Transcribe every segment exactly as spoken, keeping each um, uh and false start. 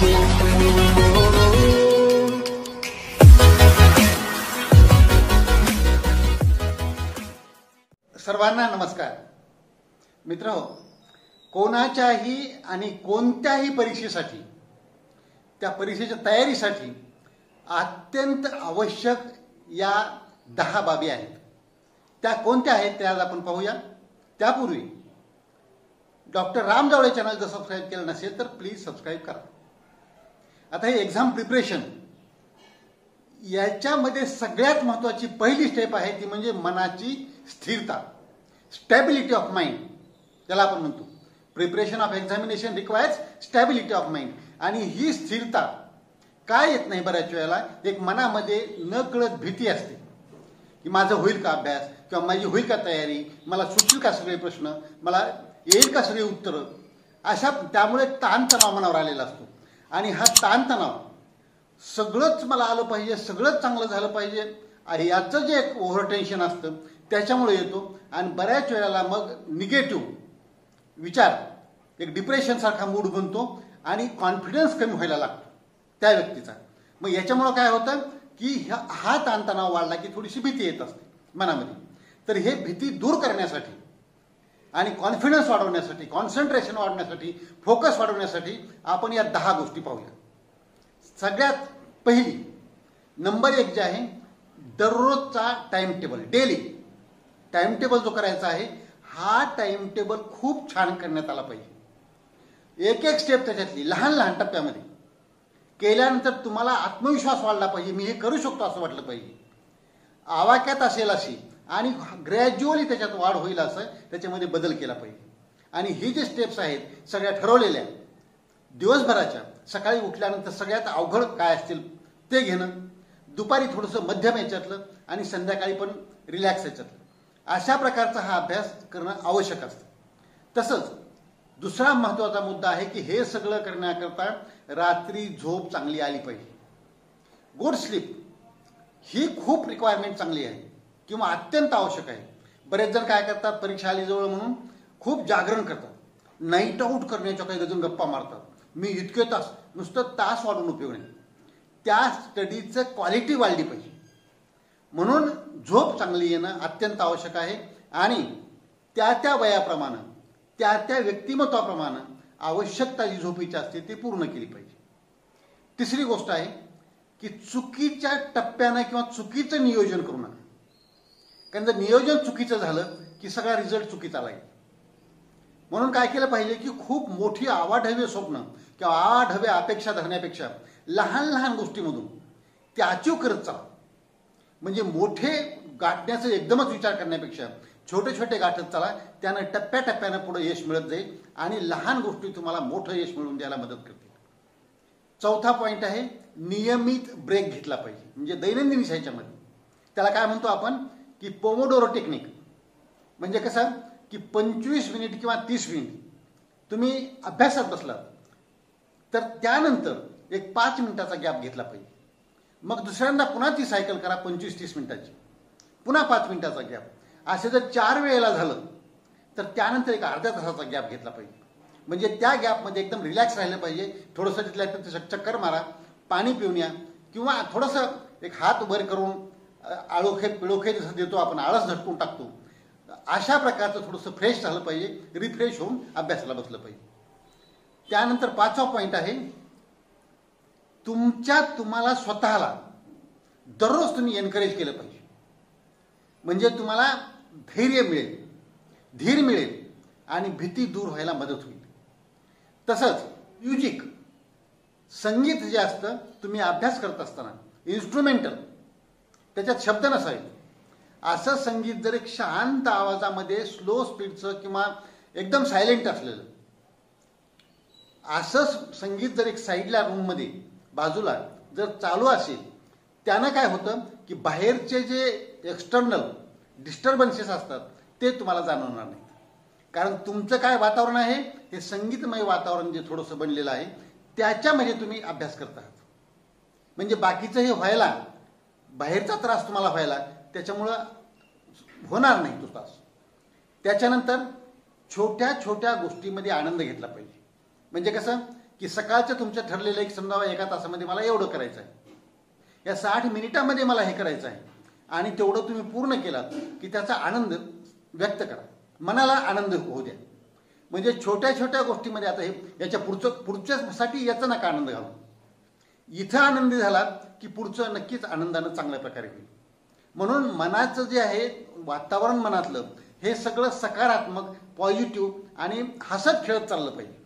सर्वांना नमस्कार. मित्र, कोणाच्याही आणि कोणत्याही परीक्षेसाठी, त्या परीक्षेच्या तयारीसाठी अत्यंत आवश्यक या दहा बाबी आहेत. त्या कोणत्या आहेत त्या आज आपण पाहूया. त्यापूर्वी डॉक्टर राम जावळे चॅनल जर सबस्क्राईब केलं नसेल तर प्लीज सबस्क्राईब करा. आता हे एक्झाम प्रिपरेशन, याच्यामध्ये सगळ्यात महत्त्वाची पहिली स्टेप आहे ती म्हणजे मनाची स्थिरता, स्टॅबिलिटी ऑफ माइंड, त्याला आपण म्हणतो. Preparation of examination requires stability of mind. आणि ही स्थिरता काय येत नाही बऱ्याच वेळेला, एक मनामध्ये न कळत भीती असते की माझं होईल का अभ्यास, किंवा माझी होईल का तयारी, मला सुचतील का सगळे प्रश्न, मला येईल का सगळे उत्तरं, अशा त्यामुळे ताणतणाव मनावर आलेला असतो. आणि हा ताणतणाव, सगळंच मला आलं पाहिजे, सगळंच चांगलं झालं पाहिजे, आणि याचं जे एक ओव्हर टेन्शन असतं त्याच्यामुळे येतो. आणि बऱ्याच वेळेला मग निगेटिव्ह विचार, एक डिप्रेशनसारखा मूड बनतो आणि कॉन्फिडन्स कमी व्हायला लागतो त्या व्यक्तीचा. मग याच्यामुळं काय होतं की ह्या हा ताणतणाव वाढला की थोडीशी भीती येत असते मनामध्ये. तर हे भीती दूर करण्यासाठी आणि कॉन्फिडन्स वाढवण्यासाठी, कॉन्सन्ट्रेशन वाढवण्यासाठी, फोकस वाढवण्यासाठी आपण या दहा गोष्टी पाहूया. सगळ्यात पहिली, नंबर एक जे आहे, दररोजचा time table, daily time table जो करायचा आहे, हा टाइम टेबल खूप छान करण्यात आला पाहिजे. एक एक स्टेप त्याच्यातली लहान लहान टप्प्यामध्ये केल्यानंतर तुम्हाला आत्मविश्वास वाढला पाहिजे, मी हे करू शकतो असं वाटलं पाहिजे, आवाक्यात असेल अशी, आणि ग्रॅज्युअली त्याच्यात वाढ होईल असं त्याच्यामध्ये बदल केला पाहिजे. आणि ही जे स्टेप्स आहेत सगळ्या ठरवलेल्या, दिवसभराच्या सकाळी उठल्यानंतर सगळ्यात अवघड काय असतील ते घेणं, दुपारी थोडंसं मध्यम याच्यातलं, आणि संध्याकाळी पण रिलॅक्स याच्यातलं, अशा प्रकारचा हा अभ्यास करणं आवश्यक असतं. तसंच दुसरा महत्त्वाचा मुद्दा आहे की हे सगळं करण्याकरता रात्री झोप चांगली आली पाहिजे. गुड स्लीप ही खूप रिक्वायरमेंट चांगली आहे किंवा अत्यंत आवश्यक आहे. बरेच जण काय करतात, परीक्षा आली जवळ म्हणून खूप जागरण करतात, नाईट आऊट करण्याच्या काही गजून गप्पा मारतात. मी इतके तास, नुसतं तास वाढून उपयोग नाही, त्या स्टडीचं क्वालिटी वाढली पाहिजे. म्हणून झोप चांगली येणं अत्यंत आवश्यक आहे. आणि त्या त्या वयाप्रमाणे, त्या त्या व्यक्तिमत्वाप्रमाणे आवश्यकता जी झोपीची असते ती पूर्ण केली पाहिजे. तिसरी गोष्ट आहे की चुकीच्या टप्प्यानं किंवा चुकीचं नियोजन करू नका. कारण जर नियोजन चुकीचं झालं की सगळा रिझल्ट चुकीचा लागेल. म्हणून काय केलं पाहिजे की खूप मोठी आवाढव्य स्वप्न किंवा आवाढव्य अपेक्षा धरण्यापेक्षा लहान लहान गोष्टीमधून ते अचीव करत चाला. म्हणजे मोठे गाठण्याचा एकदमच विचार करण्यापेक्षा छोटे छोटे गाठत चला, त्यानं टप्प्याटप्प्यानं पुढे यश मिळत जाईल आणि लहान गोष्टी तुम्हाला मोठं यश मिळवून द्यायला मदत करतील. चौथा पॉईंट आहे, नियमित ब्रेक घेतला पाहिजे. म्हणजे दैनंदिन ह्याच्यामध्ये त्याला काय म्हणतो आपण की पोमोडोरो टेक्निक. म्हणजे कसं की पंचवीस मिनिट किंवा तीस मिनिट तुम्ही अभ्यासात बसलात तर त्यानंतर एक पाच मिनिटाचा गॅप घेतला पाहिजे. मग दुसऱ्यांदा पुन्हा ती सायकल करा पंचवीस तीस मिनिटाची, पुन्हा पाच मिनिटाचा गॅप. असे जर चार वेळेला झालं तर त्यानंतर एक अर्ध्या तासाचा गॅप घेतला पाहिजे. म्हणजे त्या गॅपमध्ये एकदम रिलॅक्स राहिलं पाहिजे. थोडंसं तिथल्या तिथं चक्कर मारा, पाणी पिऊन या, किंवा थोडंसं एक हात वर करून आळोखे पिळोखे जसं देतो आपण, आळस झटकून टाकतो, अशा प्रकारचं थोडंसं फ्रेश झालं पाहिजे, रिफ्रेश होऊन अभ्यासाला बसलं पाहिजे. त्यानंतर पाचवा पॉईंट आहे, तुमच्या तुम्हाला स्वतःला दररोज तुम्ही एनकरेज केलं पाहिजे. म्हणजे तुम्हाला धैर्य मिळेल, धीर मिळेल आणि भीती दूर व्हायला मदत होईल. तसंच म्युझिक, संगीत जे असतं, तुम्ही अभ्यास करत असताना इन्स्ट्रुमेंटल, त्याच्यात शब्द नसावे असं संगीत जर एक शांत आवाजामध्ये स्लो स्पीडचं किंवा एकदम सायलेंट असलेलं असं संगीत जर एक साईडला रूममध्ये बाजूला जर चालू असेल, त्यानं काय होतं की बाहेरचे जे एक्सटर्नल डिस्टर्बन्सेस असतात ते तुम्हाला जाणवणार नाहीत. कारण तुमचं काय वातावरण आहे, हे संगीतमय वातावरण जे थोडंसं बनलेलं आहे त्याच्यामध्ये तुम्ही अभ्यास करत आहात. म्हणजे बाकीचं हे व्हायला, बाहेरचा त्रास तुम्हाला व्हायला त्याच्यामुळं होणार नाही तो त्रास. त्याच्यानंतर छोट्या छोट्या गोष्टीमध्ये आनंद घेतला पाहिजे. म्हणजे कसं की सकाळचं तुमचं ठरलेलं एक समजा एका तासामध्ये मला एवढं करायचं आहे, या साठ मिनिटामध्ये मला हे करायचं आहे, आणि तेवढं तुम्ही पूर्ण केलात की त्याचा आनंद व्यक्त करा, मनाला आनंद होऊ द्या. म्हणजे छोट्या छोट्या गोष्टीमध्ये आता हे याच्या पुढचं पुढच्यासाठी याचा नका आनंद घालू. इथं आनंदी झालात की पुढचं नक्कीच आनंदानं चांगल्या प्रकारे होईल. म्हणून मनाचं जे आहे वातावरण मनातलं हे सगळं सकारात्मक, पॉझिटिव्ह आणि हसत खेळत चाललं पाहिजे.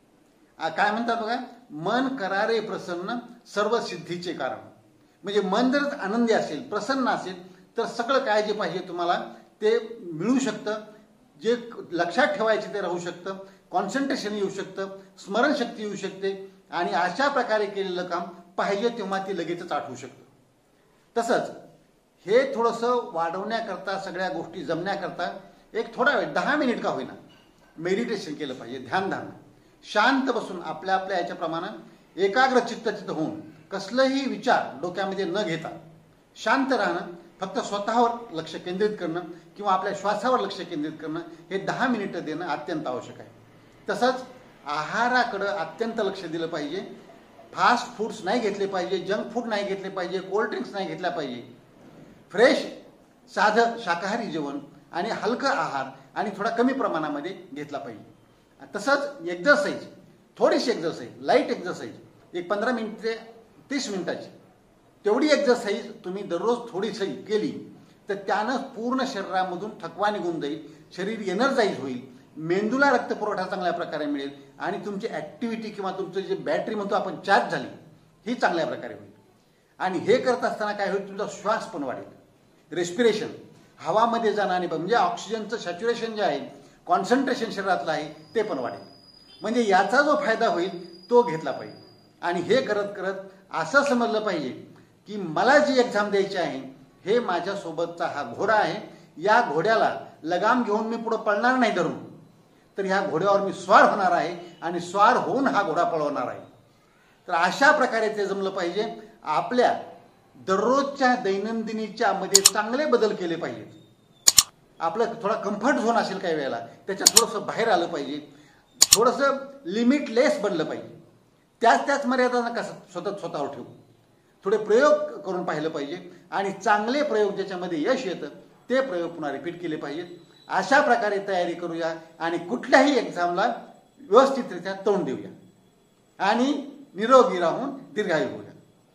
काय म्हणतात बघा, मन करारे प्रसन्न सर्व सिद्धीचे कारण. म्हणजे मन जर आनंदी असेल, प्रसन्न असेल, तर सगळं काय जे पाहिजे तुम्हाला ते मिळू शकतं. जे लक्षात ठेवायचे ते राहू शकतं, कॉन्सन्ट्रेशन येऊ शकतं, स्मरणशक्ती येऊ शकते, आणि अशा प्रकारे केलेलं काम पाहिजे तेव्हा ते लगेचच आठवू शकतं. तसंच हे थोडंसं वाढवण्याकरता, सगळ्या गोष्टी जमण्याकरता एक थोडा वेळ, दहा मिनिट का होईना, मेडिटेशन केलं पाहिजे. ध्यानधारणा, शांत बसून आपल्या आपल्या याच्याप्रमाणे एकाग्र चित्तचित्त होऊन कसलंही विचार डोक्यामध्ये न घेता शांत राहणं, फक्त स्वतःवर लक्ष केंद्रित करणं किंवा आपल्या श्वासावर लक्ष केंद्रित करणं, हे दहा मिनिटं देणं अत्यंत आवश्यक आहे. तसंच आहाराकडं अत्यंत लक्ष दिलं पाहिजे. फास्ट फूड्स नाही घेतले पाहिजे, जंक फूड नाही घेतले पाहिजे, कोल्ड ड्रिंक्स नाही घेतल्या पाहिजे. फ्रेश साधं शाकाहारी जेवण आणि हलकं आहार आणि थोडा कमी प्रमाणामध्ये घेतला पाहिजे. तसंच एक्झरसाईज, थोडीशी एक्झरसाईज, लाईट एक्झरसाईज, एक पंधरा मिनिट ते तीस मिनिटाची तेवढी एक्झरसाईज तुम्ही दररोज थोडीशी केली तर त्यानं पूर्ण शरीरामधून थकवा निघून जाईल, शरीर एनर्जाईज होईल, मेंदूला रक्तपुरवठा चांगल्या प्रकारे मिळेल, आणि तुमची ॲक्टिव्हिटी किंवा तुमचं जे बॅटरी म्हणतो आपण चार्ज झाली ही चांगल्या प्रकारे होईल. आणि हे करत असताना काय होईल, तुमचा श्वास पण वाढेल, रेस्पिरेशन, हवामध्ये जाणं, आणि म्हणजे ऑक्सिजनचं सॅच्युरेशन जे आहे, कॉन्सन्ट्रेशन शरीरातलं आहे ते पण वाढेल. म्हणजे याचा जो फायदा होईल तो घेतला पाहिजे. आणि हे करत करत असं समजलं पाहिजे की मला जी एक्झाम द्यायची आहे हे माझ्यासोबतचा हा घोडा आहे, या घोड्याला लगाम घेऊन मी पुढं पळणार नाही धरून, तर ह्या घोड्यावर मी स्वार होणार आहे आणि स्वार होऊन हा घोडा पळवणार आहे. तर अशा प्रकारे ते जमलं पाहिजे. आपल्या दररोजच्या दैनंदिनीच्या मध्ये चांगले बदल केले पाहिजेत. आपलं थोडा कम्फर्ट झोन असेल काही वेळेला, त्याच्यात थोडंसं बाहेर आलं पाहिजे, थोडंसं लिमिटलेस बनलं पाहिजे. त्याच त्याच मर्यादा नका स्वतः स्वतःवर ठेवू, थोडे प्रयोग करून पाहिलं पाहिजे, आणि चांगले प्रयोग ज्याच्यामध्ये यश येतं ते प्रयोग पुन्हा रिपीट केले पाहिजेत. अशा प्रकारे तयारी करूया आणि कुठल्याही एक्झामला व्यवस्थितरित्या तोंड देऊया आणि निरोगी राहून दीर्घायू होऊया.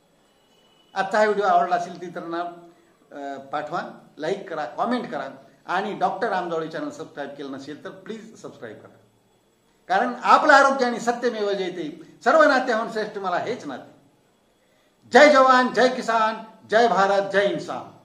आजचा हा व्हिडिओ आवडला असेल तर इतरांना पाठवा, लाईक करा, कॉमेंट करा, आणि डॉक्टर आमदावळे चॅनल सबस्क्राईब केलं नसेल तर प्लीज सबस्क्राईब करा. कारण आपलं आरोग्य आणि सत्यमेव जयते, सर्व नात्याहून श्रेष्ठ मला हेच नाते. जय जवान, जय किसान, जय भारत, जय इन्सान.